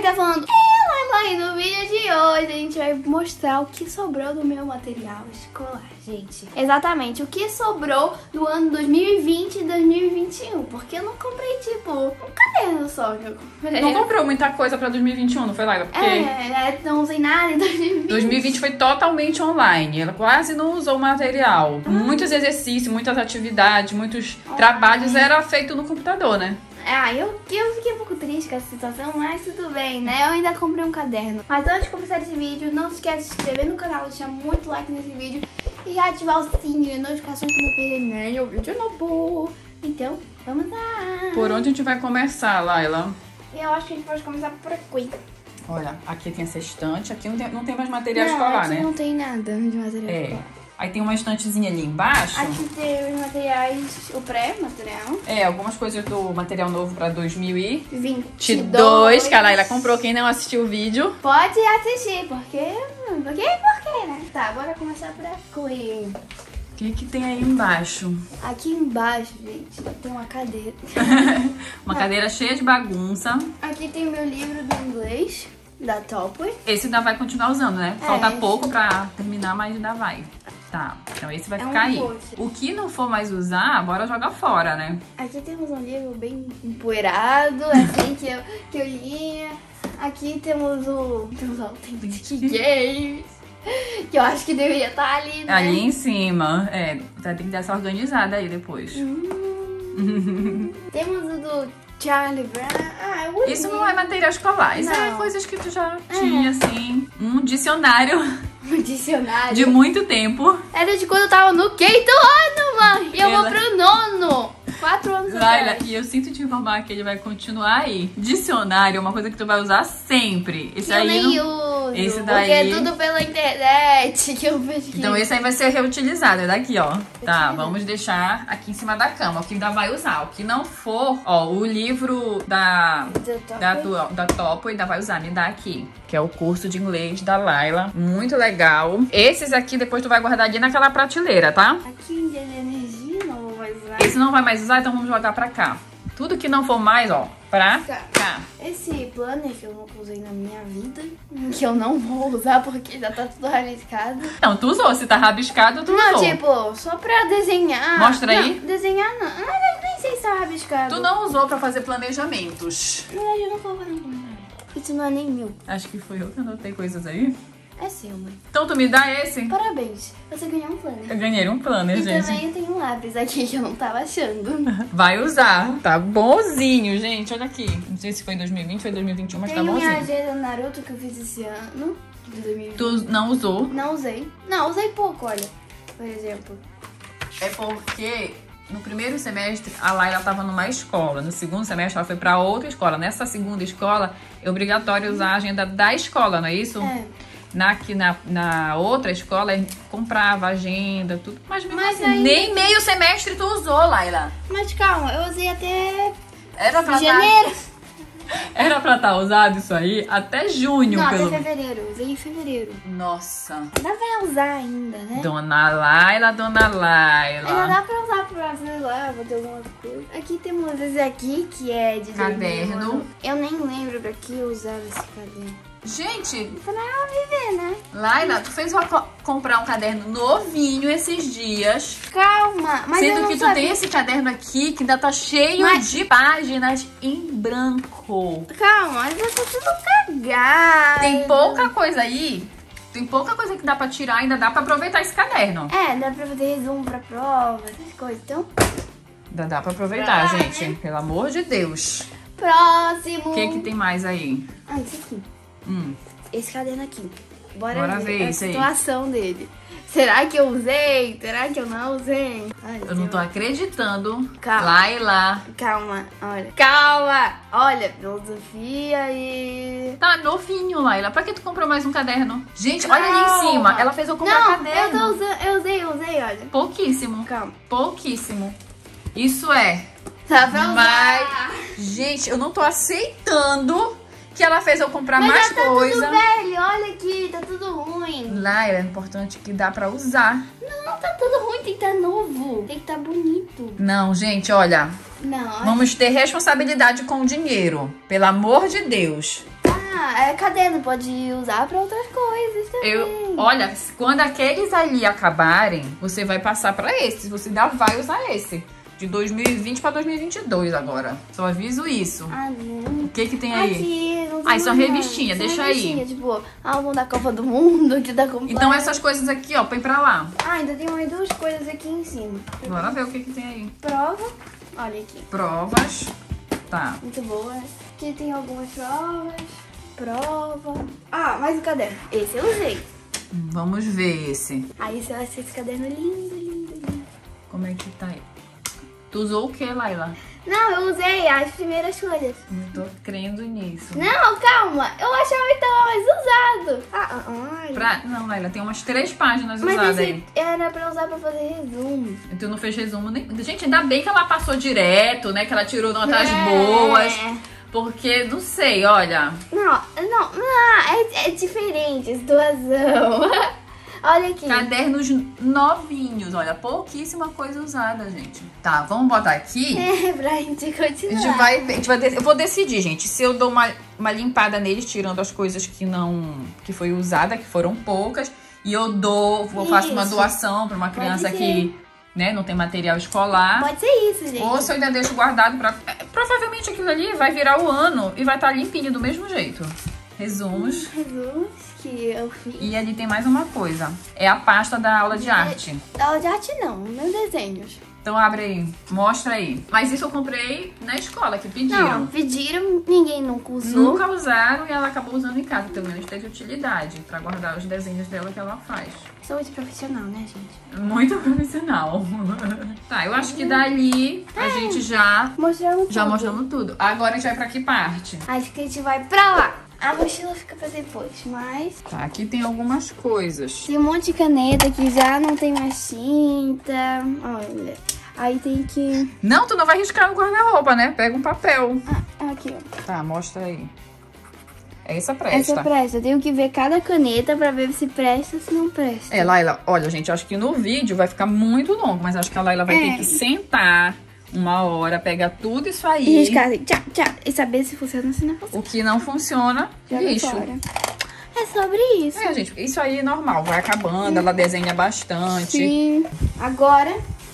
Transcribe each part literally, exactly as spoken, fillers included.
tá falando, e Laila, no vídeo de hoje a gente vai mostrar o que sobrou do meu material escolar, gente. Exatamente, o que sobrou do ano dois mil e vinte e dois mil e vinte e um, porque eu não comprei, tipo, um caderno só que eu comprei. Não comprou muita coisa pra dois mil e vinte e um, não foi, Laila? Porque É, não usei nada em dois mil e vinte. dois mil e vinte foi totalmente online, ela quase não usou material. Ah. Muitos exercícios, muitas atividades, muitos ah. trabalhos era feito no computador, né? Ah, eu, eu fiquei um pouco triste com essa situação, mas tudo bem, né? Eu ainda comprei um caderno. Mas antes de começar esse vídeo, não se esqueça de se inscrever no canal, deixar muito like nesse vídeo e ativar o sininho de notificações para não perder nenhum vídeo novo. Então, vamos lá! Por onde a gente vai começar, Laila? Eu acho que a gente pode começar por aqui. Olha, aqui tem essa estante, aqui não tem, não tem mais material não, escolar, aqui né? Não tem nada de material é. escolar. Aí tem uma estantezinha ali embaixo. Aqui tem os materiais, o pré-material. É, algumas coisas do material novo pra dois mil e vinte e dois. Que a Laila comprou, quem não assistiu o vídeo. Pode assistir, porque... Porque, porque, né? Tá, bora começar por aqui. O que que tem aí embaixo? Aqui embaixo, gente, tem uma cadeira. Uma cadeira cheia de bagunça. Aqui tem o meu livro do inglês, da Topway. Esse ainda vai continuar usando, né? Falta é, pouco pra terminar, mas ainda vai. Tá, então esse vai é ficar um aí. post. O que não for mais usar, bora jogar fora, né? Aqui temos um livro bem empoeirado, assim, que eu, que eu lia. Aqui temos o... Temos o Authentic Games, que eu acho que deveria estar ali, né? Ali em cima. É, tem que dar essa organizada aí depois. Hum. Temos o do Charlie Brown. Ah, eu Isso não é material escolar, isso não. é coisas que tu já tinha, assim. Um dicionário. Um dicionário. De muito tempo. Era de quando eu tava no quinto ano, mãe. E eu Ela... vou pro nono. Quatro anos Laila, atrás. e eu sinto te informar que ele vai continuar aí. Dicionário é uma coisa que tu vai usar sempre. Esse que aí eu nem não... uso. Esse daí... Porque é tudo pela internet que eu vejo. Então esse aí vai ser reutilizado, é daqui, ó. Tá, vamos deixar aqui em cima da cama. O que ainda vai usar. O que não for, ó, o livro da... Da, da, da Topo ainda vai usar. Me dá aqui. Que é o curso de inglês da Laila. Muito legal. Esses aqui depois tu vai guardar ali naquela prateleira, tá? Aqui de energia não vou mais usar. Esse não vai mais usar, então vamos jogar pra cá. Tudo que não for mais, ó, pra Tá. cá. Esse planner que eu nunca usei na minha vida, que eu não vou usar porque já tá tudo rabiscado. Não, tu usou. Se tá rabiscado, tu Não, usou. tipo, só pra desenhar. Mostra não, aí. Desenhar não. Ah, nem sei se tá rabiscado. Tu não usou pra fazer planejamentos. Na verdade, eu não vou fazer planner. Isso não é nem meu. Acho que foi eu que anotei coisas aí. É seu, mãe. Então tu me dá esse? Parabéns. Você ganhou um planner. Eu ganhei um planner, E gente. também eu tenho um lápis aqui que eu não tava achando. Vai usar. Tá bonzinho, gente. Olha aqui. Não sei se foi em dois mil e vinte, foi em dois mil e vinte e um, mas Tem tá minha bonzinho. agenda Naruto que eu fiz esse ano. De dois mil e vinte. Tu não usou? Não usei. Não, usei pouco, olha. Por exemplo. É porque no primeiro semestre a Laila tava numa escola. No segundo semestre ela foi pra outra escola. Nessa segunda escola é obrigatório usar a agenda da escola, não é isso? É. Na, que na, na outra escola, a gente comprava agenda, tudo. Mas mesmo Mas assim, ainda- nem meio semestre tu usou, Laila. Mas calma, eu usei até Era pra janeiro. Tá, era pra estar usado isso aí até junho, Não, pelo até fevereiro. Eu usei em fevereiro. Nossa. Dá pra usar ainda, né? Dona Laila, Dona Laila. Ainda dá pra usar pra, sei lá, fazer alguma coisa. Aqui temos esse aqui, que é de... Caderno. Eu nem lembro pra que eu usava esse caderno. Gente, Pra viver, né? Laila, tu fez uma co- comprar um caderno novinho esses dias. Calma, mas eu Sendo não que tu sabia. tem esse caderno aqui que ainda tá cheio Mas- de páginas em branco. Calma, mas eu tô tudo cagado. Tem pouca coisa aí. Tem pouca coisa que dá pra tirar, ainda dá pra aproveitar esse caderno. É, dá pra fazer resumo pra prova, essas coisas. Então, Ainda dá pra aproveitar, Pra- gente. Pelo amor de Deus. próximo. O que que tem mais aí? Ah, esse aqui. Hum. Esse caderno aqui. Bora, Bora ver, ver a isso aí. situação dele. Será que eu usei? Será que eu não usei? Ai, Eu não tô Deus. acreditando. Calma. Lá e lá. Calma, olha. Calma! Olha, filosofia e... Tá novinho, Laila. Pra que tu comprou mais um caderno? Gente, olha ali em Calma. cima. Ela fez eu comprar Não, caderno. eu tô usando, eu usei, eu usei, olha. Pouquíssimo. Calma. Pouquíssimo. Isso é. Tá pra usar. Mas, gente, eu não tô aceitando que ela fez eu comprar Mas mais já tá coisa. tudo velho, olha aqui, tá tudo ruim. Laila, é importante que dá pra usar. Não, tá tudo ruim, tem que estar novo. Tem que estar bonito. Não, gente, olha. Não, olha. Vamos ter responsabilidade com o dinheiro. Pelo amor de Deus. Ah, é caderno, pode usar pra outras coisas também. Eu, olha, quando aqueles ali acabarem, você vai passar pra esse. Você ainda vai usar esse. De dois mil e vinte pra dois mil e vinte e dois agora. Só aviso isso. Ah, não. O que que tem aí? Aqui, não tem Ah, isso é uma mais revistinha, nada. deixa São revistinha, aí. Tipo, álbum da Copa do Mundo, que tá completo. Então essas coisas aqui, ó, põe pra lá. Ah, ainda tem mais duas coisas aqui em cima. Bora ver o que que tem aí. Prova. Olha aqui. Provas. Tá. Muito boa. Aqui tem algumas provas. Prova. Ah, mais um caderno. Esse eu usei. Vamos ver esse. Aí você vai ser esse caderno lindo, lindo, lindo. Como é que tá aí? Tu usou o que, Laila? Não, eu usei as primeiras folhas. Não tô crendo nisso. Não, calma. Eu achava que tava mais usado. Ah, ah, ah. Pra... Não, Laila, tem umas três páginas Mas usadas esse aí. era pra usar pra fazer resumo. E tu não fez resumo nem... Gente, ainda bem que ela passou direto, né? Que ela tirou notas É. boas. Porque, não sei, olha. Não, não, não. É, é diferente a situação. Olha aqui. Cadernos novinhos, olha. Pouquíssima coisa usada, gente. Tá, vamos botar aqui. É, pra gente continuar. A gente vai, a gente vai de- eu vou decidir, gente, se eu dou uma, uma limpada neles, tirando as coisas que não, que foi usada, que foram poucas, e eu dou, eu faço uma Isso. doação pra uma criança ser. que, né, não tem material escolar. Pode ser isso, gente. Ou se eu ainda deixo guardado pra... é, provavelmente aquilo ali vai virar o ano e vai estar limpinho do mesmo jeito. Resumos. Resumos que eu fiz. E ali tem mais uma coisa. É a pasta da aula de arte. Aula de arte não, meus desenhos. Então abre aí, mostra aí. Mas isso eu comprei na escola, que pediram. Não, pediram, ninguém nunca usou. Nunca usaram e ela acabou usando em casa. Pelo menos teve utilidade pra guardar os desenhos dela que ela faz. Sou muito profissional, né, gente? Muito profissional. Tá, eu acho que dali a gente já, Mostramos já tudo. mostramos tudo. Agora a gente vai pra que parte? Acho que a gente vai pra lá. A mochila fica pra depois, mas... Tá, aqui tem algumas coisas. Tem um monte de caneta que já não tem mais tinta. Olha. Aí tem que... Não, tu não vai riscar no guarda-roupa, né? Pega um papel. Ah, aqui, ó. Tá, mostra aí. Essa presta. Essa presta. Eu tenho que ver cada caneta pra ver se presta ou se não presta. É, Laila, olha, gente, acho que no vídeo vai ficar muito longo, mas acho que a Laila vai É. ter que sentar uma hora, pegar tudo isso E aí. riscar assim, tchá, tchá. E saber se funciona ou se não funciona. O que não funciona, Joga lixo. fora. É sobre isso. É, gente, isso aí é normal, vai acabando, ela desenha bastante. Sim. Agora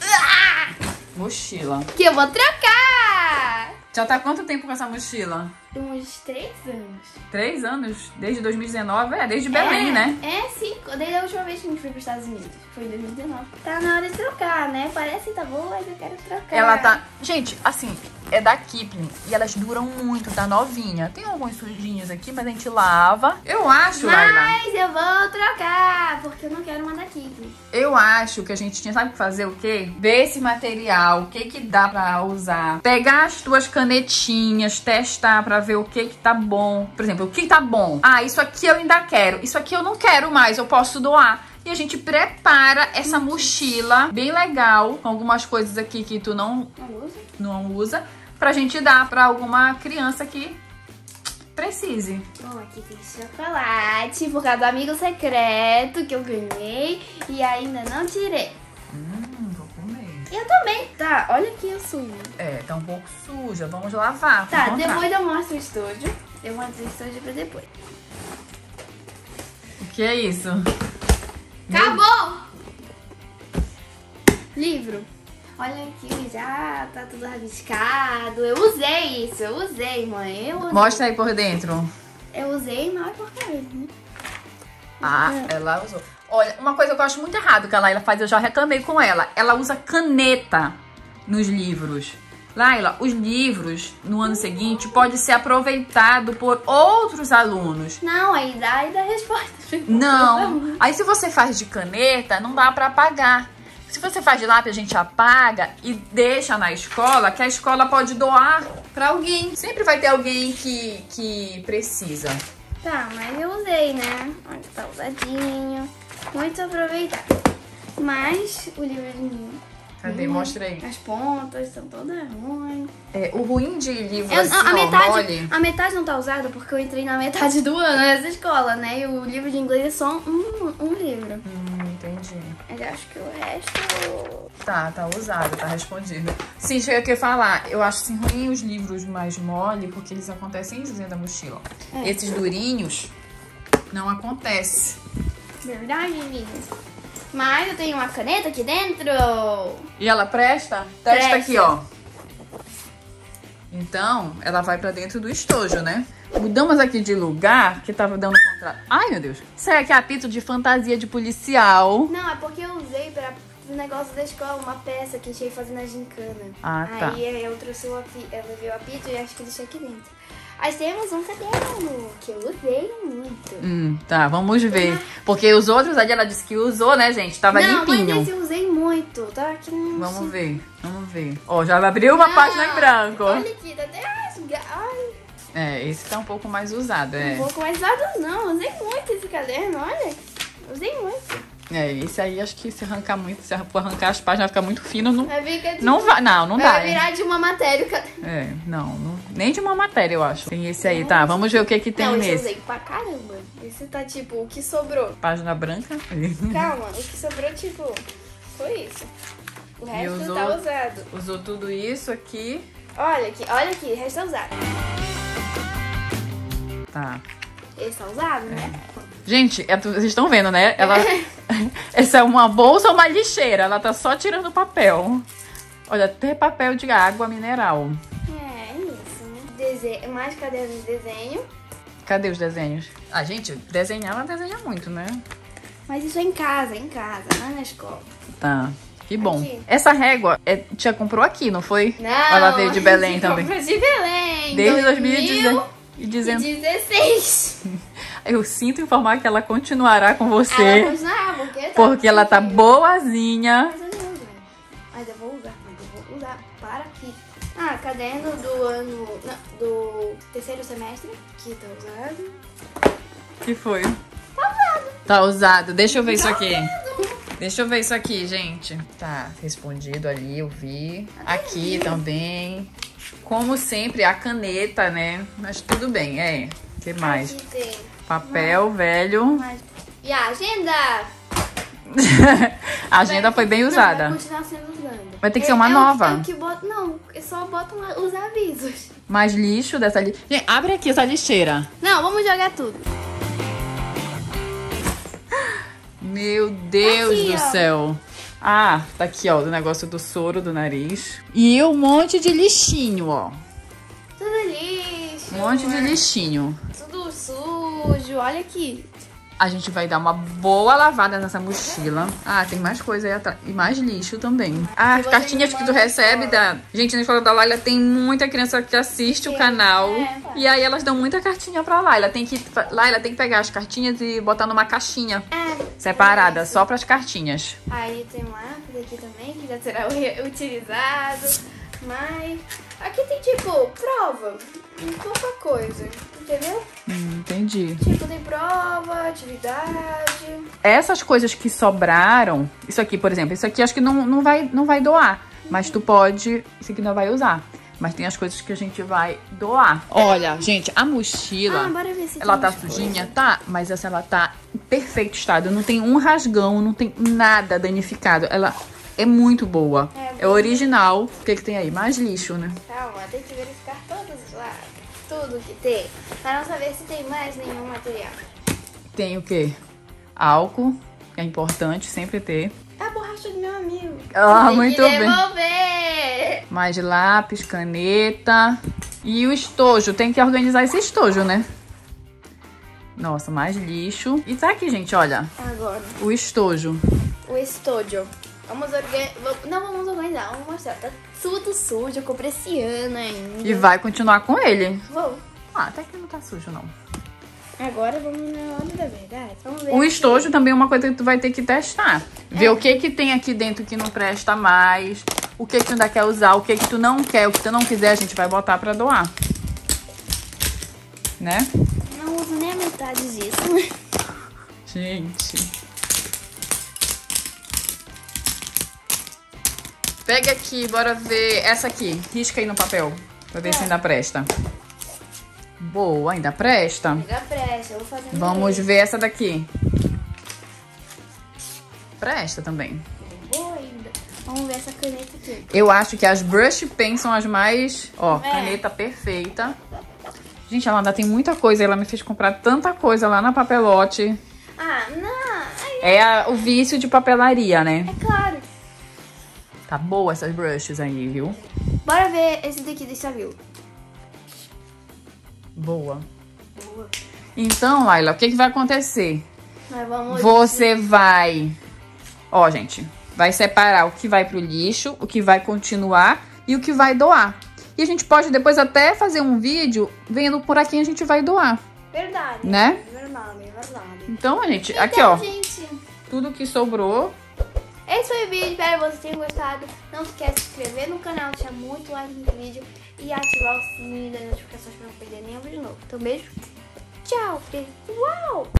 Mochila. que eu vou trocar. Já tá há quanto tempo com essa mochila? Uns três anos. Três anos? Desde dois mil e dezenove? É, desde Belém, é, né? É, sim. Desde a última vez que a gente foi para os Estados Unidos. Foi em dois mil e dezenove. Tá na hora de trocar, né? Parece que tá boa, mas eu quero trocar. Ela tá... Gente, assim, é da Kipling e elas duram muito, tá novinha. Tem alguns sujinhos aqui, mas a gente lava. Eu acho, Laila. Mas eu vou trocar, porque eu não quero uma daqui. Eu acho que a gente tinha, sabe, fazer o quê? Ver esse material, o que que dá pra usar. Pegar as tuas canetinhas, testar pra ver o que que tá bom. Por exemplo, o que tá bom? Ah, isso aqui eu ainda quero. Isso aqui eu não quero mais, eu posso doar. E a gente prepara essa mochila bem legal, com algumas coisas aqui que tu não, Não usa? não usa, pra gente dar pra alguma criança que precise. Bom, aqui tem chocolate, por causa do amigo secreto que eu ganhei e ainda não tirei. Hum, vou comer. Eu também. Tá, olha aqui a sua. É, tá um pouco suja, vamos lavar. Tá, vou encontrar. depois eu mostro o estúdio. Eu mostro o estúdio pra depois. O que é isso? Acabou! Livro. Olha aqui, já tá tudo rabiscado. Eu usei isso, eu usei, mãe. Eu usei. Mostra aí por dentro. Eu usei, não é porcaria, né? Ah, ela usou. Olha, uma coisa que eu acho muito errado que a Laila faz, eu já reclamei com ela. Ela usa caneta nos livros. Laila, os livros no ano seguinte pode ser aproveitado por outros alunos. Não, aí dá, aí dá a resposta. Não. Aí se você faz de caneta, não dá pra apagar. Se você faz de lápis, a gente apaga e deixa na escola, que a escola pode doar pra alguém. Sempre vai ter alguém que, que precisa. Tá, mas eu usei, né? Olha, tá usadinho. Muito aproveitado. Mas o livrinho... Cadê? Mostra aí. As pontas estão todas ruins. É, o ruim de livro Eu- assim, a, ó, metade, mole... a metade não tá usada porque eu entrei na metade do ano nessa escola, né? E o livro de inglês é só um, um livro. Hum, entendi. Entendi. Mas eu acho que o resto... Tá, tá usado, tá respondido. Sim, chega aqui a falar. Eu acho assim ruim os livros mais mole, porque eles acontecem dentro da mochila. É. Esses durinhos não acontece. Verdade, meninas. Mas eu tenho uma caneta aqui dentro. E ela presta? Testa Presta. aqui, ó. Então, ela vai pra dentro do estojo, né? Mudamos aqui de lugar, que tava dando contra... Ai, meu Deus. Isso aqui é apito de fantasia de policial. Não, é porque eu usei pra o negócio da escola, uma peça que tinha fazendo a gincana. Ah, tá. Aí eu trouxe o apito, eu levei o apito e acho que deixei aqui dentro. Aí temos um caderno, que eu usei muito. Hum, tá, vamos ver. Porque os outros ali, ela disse que usou, né, gente? Tava não, limpinho. Não, mas esse eu usei muito. Tá aqui no... Vamos ver, vamos ver. Ó, já abriu uma não, página em branco. Olha aqui, tá até rasgado. Ai. É, esse tá um pouco mais usado, é. Um pouco mais usado não, eu usei muito esse caderno, olha. Eu usei muito. É, esse aí acho que se arrancar muito, se arrancar as páginas vai ficar muito fino, não, vai ficar de... não vai, não, não dá. Vai virar de uma matéria o caderno. É, não, não, nem de uma matéria eu acho. Tem esse aí, tá, vamos ver o que que tem não, nesse. Não, esse eu usei pra caramba. Esse tá tipo, o que sobrou. Página branca. Calma, o que sobrou tipo, foi isso. O resto usou, tá usado. Usou tudo isso aqui. Olha aqui, olha aqui, o resto tá usado. Tá. Esse tá usado, é. né? Gente, é, vocês estão vendo, né? Ela, essa é uma bolsa ou uma lixeira? Ela tá só tirando papel. Olha, até papel de água mineral. É, isso, né? Dese... Mais caderno de desenho. Cadê os desenhos? Ah, gente, desenhar, ela desenha muito, né? Mas isso é em casa, em casa, não é na escola. Tá. Que bom. Aqui. Essa régua, é, tia comprou aqui, não foi? Não, ela veio de Belém também. Comprou de Belém. Desde dois mil e dezesseis. Eu sinto informar que ela continuará com você. Ela continuará, porque... Tá porque ela tá boazinha. Mas eu não uso. Mas eu vou usar, mas eu vou usar para aqui. Ah, caderno do ano... Não, do terceiro semestre, que tá usado. Que foi? Tá usado. Tá usado. Deixa eu ver isso Tá aqui. usado. Deixa eu ver isso aqui, gente. Tá respondido ali, eu vi. Aqui também. Como sempre, a caneta, né? Mas tudo bem, é. O que mais? Aqui tem... Papel mais, velho. Mais... E a agenda? A agenda vai, foi bem usada. Não, vai continuar sendo usada. Vai ter que é, ser uma é nova. O, é o que bota, não, só botam os avisos. Mais lixo dessa li... Gente, abre aqui essa lixeira. Não, vamos jogar tudo. Meu Deus aqui, do ó. céu. Ah, tá aqui, ó, do negócio do soro do nariz. E um monte de lixinho, ó. Tudo lixo. Um monte de é. lixinho. Tudo sujo, olha aqui. A gente vai dar uma boa lavada nessa mochila. Ah, tem mais coisa aí atrás. E mais lixo também. Ah, as cartinhas que tu recebe da... Gente, na escola da Laila tem muita criança que assiste o canal. É. E aí elas dão muita cartinha pra Laila. Tem que... Laila tem que pegar as cartinhas e botar numa caixinha. É. Separada, É só pras cartinhas. Aí tem um lápis aqui também, que já será utilizado. Mas aqui tem tipo prova, pouca coisa, entendeu? Hum, entendi. Tipo, tem prova, atividade. Essas coisas que sobraram, isso aqui, por exemplo, isso aqui acho que não, não, vai, não vai doar. Mas tu pode, isso aqui não vai usar. Mas tem as coisas que a gente vai doar. Olha, gente, a mochila, Ah, bora ver se ela tem tá mais sujinha, coisa. tá? Mas essa ela tá em perfeito estado. Não tem um rasgão, não tem nada danificado. Ela é muito boa. É, É original. O que que tem aí? Mais lixo, né? Calma, tem que verificar todos os lados, tudo que tem, pra não saber se tem mais nenhum material. Tem o quê? Álcool, que é importante sempre ter. É a borracha do meu amigo. Ah, tem muito que bem. devolver. Mais lápis, caneta. E o estojo. Tem que organizar esse estojo, né? Nossa, mais lixo. E tá aqui, gente, olha. Agora, O estojo. o estúdio. Vamos organizar. Não vamos organizar, vamos mostrar. Tá tudo sujo, eu comprei esse ano ainda. E vai continuar com ele. Vou. Ah, até que não tá sujo, não. Agora vamos na hora da verdade. Vamos ver. O aqui. estojo também é uma coisa que tu vai ter que testar. Ver É. o que que tem aqui dentro que não presta mais. O que que tu ainda quer usar, o que que tu não quer. O que tu não quiser, a gente vai botar pra doar. Né? Não uso nem a metade disso. Gente. Pega aqui, bora ver essa aqui. Risca aí no papel, pra ver É. se ainda presta. Boa, ainda presta? Ainda presta, eu vou fazer. Vamos ver essa daqui. Presta também. Boa ainda. Vamos ver essa caneta aqui. Eu acho que as brush pens são as mais... Ó, É. caneta perfeita. Gente, ela ainda tem muita coisa. Ela me fez comprar tanta coisa lá na Papelote. Ah, não. Ai, É a- o vício de papelaria, né? é claro. Tá boa essas brushes aí, viu? Bora ver esse daqui desse avião. Boa. Boa. Então, Laila, o que, que vai acontecer? Mas vamos... Você vai... Ó, gente, vai separar o que vai pro lixo, o que vai continuar e o que vai doar. E a gente pode depois até fazer um vídeo vendo por aqui a gente vai doar, Verdade. né? Verdade, verdade. Então, gente, Então, aqui, ó, gente, tudo que sobrou. esse foi o vídeo. Espero que vocês tenham gostado. Não esquece de se inscrever no canal, deixar muito like no vídeo e ativar o sininho das notificações para não perder nenhum vídeo novo. Então, beijo. Tchau. Uau!